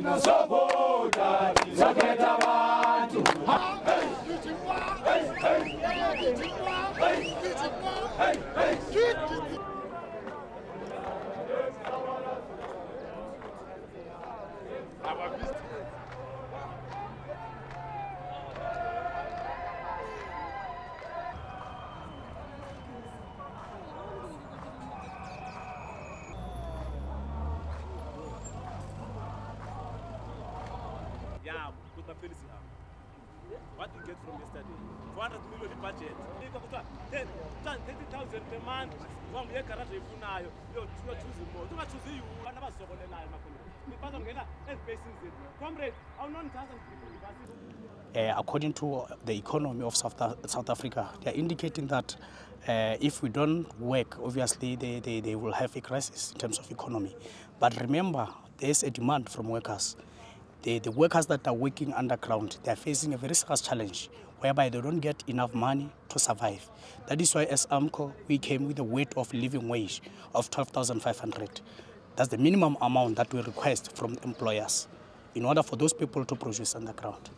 Yeah, with my policy. What do you get from yesterday? 400 million budget. 30,000 per month. One year garage ifunayo. You're choosing more. Don't choose you. I never saw on the line. Comrade, how non according to the economy of South Africa, they are indicating that if we don't work, obviously they will have a crisis in terms of economy. But remember, there is a demand from workers. The workers that are working underground, they are facing a very serious challenge whereby they don't get enough money to survive. That is why as AMCO, we came with a weight of living wage of 12,500. That's the minimum amount that we request from employers in order for those people to produce underground.